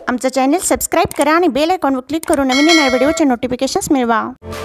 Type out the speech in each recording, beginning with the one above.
आमचं channel subscribe करा आणि बेल आयकॉनवर क्लिक करून नवीन नवीन व्हिडिओचे नोटिफिकेशन्स मिळवा।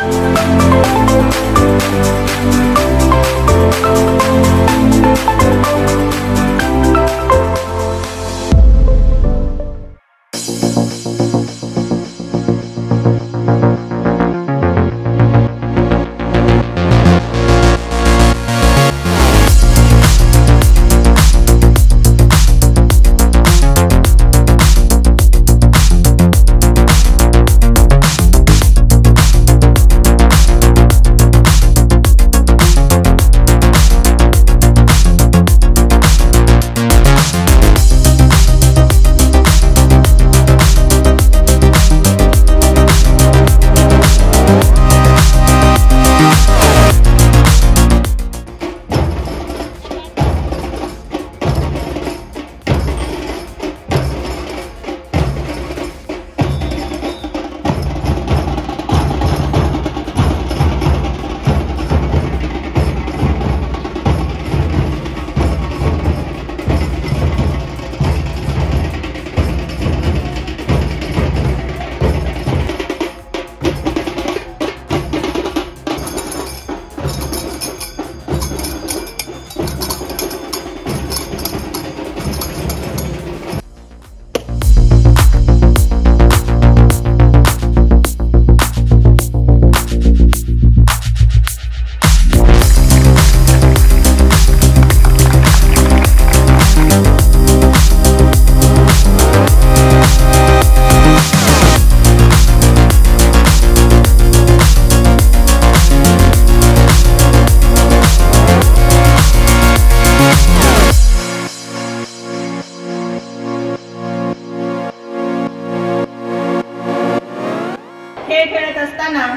खेळ खेळत असताना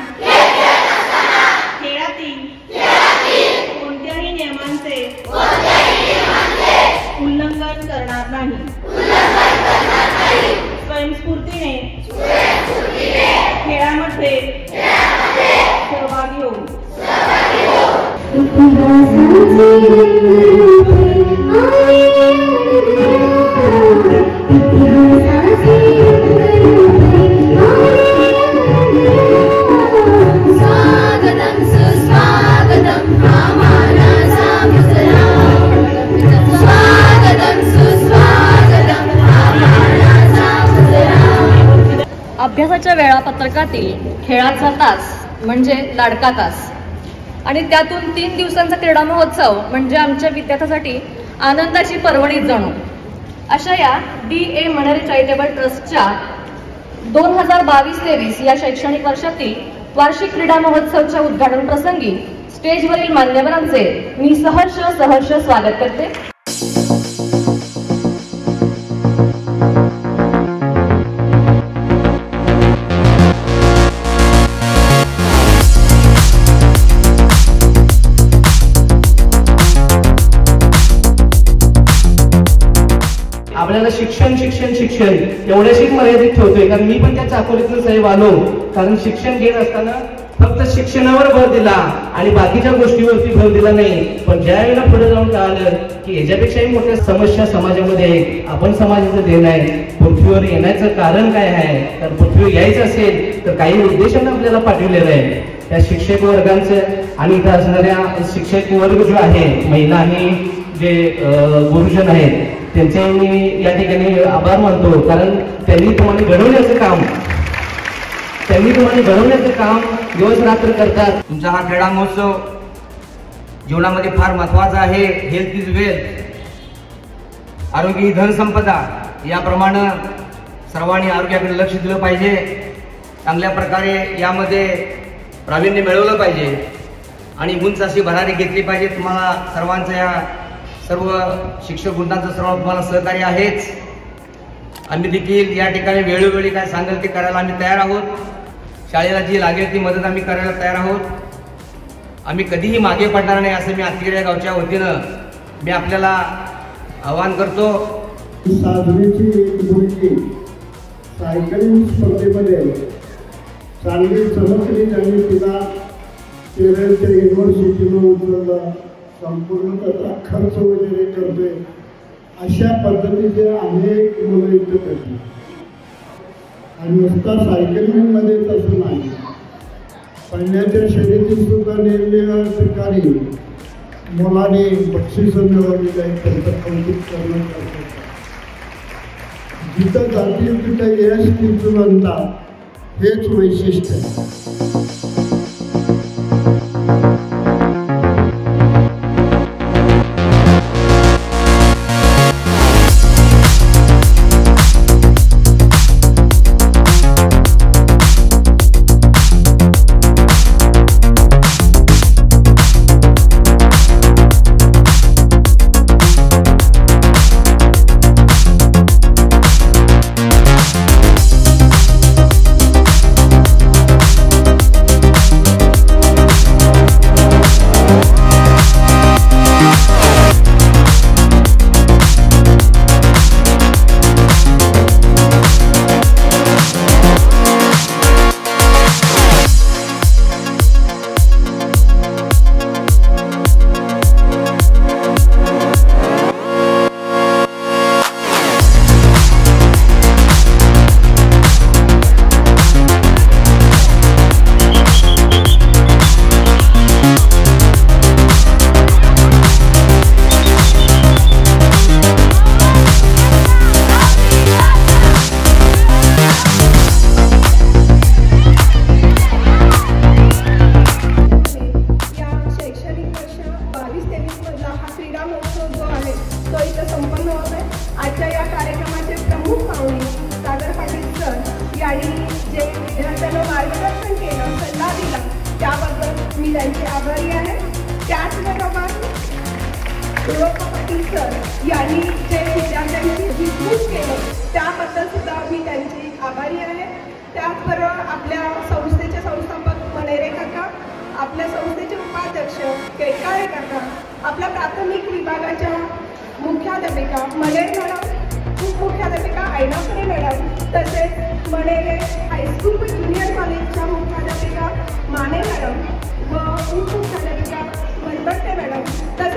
खेळातील कोणत्याही नियमांचे उल्लंघन करणार नाही। स्वयंस्फूर्तीने खेळामध्ये सहभागी होऊ। अभ्यासाच्या वेळापत्रकातील खेळाचा तास म्हणजे लाडका तास आणि त्यातून 3 दिवसांचा क्रीडा महोत्सव म्हणजे आमच्या विद्यार्थ्यांसाठी आनंदाची पर्वणीच जणू। अशा या DA मनेरे चॅरिटेबल ट्रस्टच्या 2022-23 या शैक्षणिक वर्षातील वार्षिक क्रीडा महोत्सवच्या उद्घाटन प्रसंगी स्टेजवरील मान्यवरांचे मी सहर्ष स्वागत करते। आपल्याला शिक्षण एवढ्याशीच मर्यादित ठेवतोय, कारण मी पण त्या चाकोरीतून साहेब आलो। कारण शिक्षण घेत असताना फक्त शिक्षणावर भर दिला आणि बाकीच्या गोष्टीवरती भर दिला नाही। पण ज्या वेळेला पुढे जाऊन कळालं की याच्यापेक्षाही मोठ्या समस्या समाजामध्ये आहेत, आपण समाजाचं देण आहे, पृथ्वीवर येण्याचं कारण काय आहे, तर पृथ्वीवर यायचं असेल तर काही उद्देशाने आपल्याला पाठवलेलं आहे। त्या शिक्षक वर्गांचं आणि इथं असणाऱ्या शिक्षक वर्ग जो आहे, महिला आणि जे गुरुजन आहेत, त्यांचे मी या ठिकाणी आभार मानतो। कारण त्यांनी तुम्हाला घडवण्याचं काम दिवस रात्र करतात। तुमचा हा क्रीडा महोत्सव जीवनामध्ये फार महत्त्वाचा आहे। हेल्थ इज वेल्थ, आरोग्य ही धनसंपदा, याप्रमाणे सर्वांनी आरोग्याकडे लक्ष दिलं पाहिजे। चांगल्या प्रकारे यामध्ये प्रावीण्य मिळवलं पाहिजे आणि उंच अशी भरारी घेतली पाहिजे। तुम्हाला सर्वांचं या सर्व शिक्षक वृंदांचं सर्व तुम्हाला सहकार्य आहेच। आम्ही देखील या ठिकाणी वेळोवेळी काय सांगेल ते करायला आम्ही तयार आहोत। शाळेला जी लागेल ती मदत आम्ही करायला तयार आहोत। आम्ही कधीही मागे पडणार नाही असं मी आतिरेवाडी गावच्या वतीनं मी आपल्याला आवाहन करतो। साधनेची एक मुलगी सायकलिंग स्पर्धेमध्ये चांगली चमकली, त्यांनी तिला केरळच्या युनिव्हर्सिटीनं उचललं, संपूर्ण त्याचा खर्च वगैरे करते। अशा पद्धतीचे अनेक मुलं इथे करतात। आणि नुसता सायकलिंगमध्येच असं नाही, पळण्याच्या शर्यतीत सुद्धा नेमलेल्या ठिकाणी मुलाने बक्षिसं मिळवलेली आहेत, त्यांचं कौतुक करणं करतात. जिथं जातील तिथं यश कीर्तनता हेच वैशिष्ट्य आहे. मार्गदर्शन केलं, सल्ला दिला, त्याबद्दल मी त्यांचे आभारी आहे. त्याचबरोबर पाटील सर यांनी जे विद्यार्थ्यांची विद्युत केलं त्याबद्दल सुद्धा मी त्यांची आभारी आहे. त्याचबरोबर आपल्या संस्थेचे संस्थापक मनेरे काका, आपल्या संस्थेचे उपाध्यक्ष केकाळे काका, आपल्या प्राथमिक विभागाच्या मुख्याध्यापिका मनेर मॅडम, उपमुख्याध्यापिका ऐनापुरे मॅडम, तसेच मनेरे हायस्कूल व ज्युनियर कॉलेजच्या मुख्याध्यापिका माने मॅडम व उपमुख्याध्यापिका मनबट्टे मॅडम,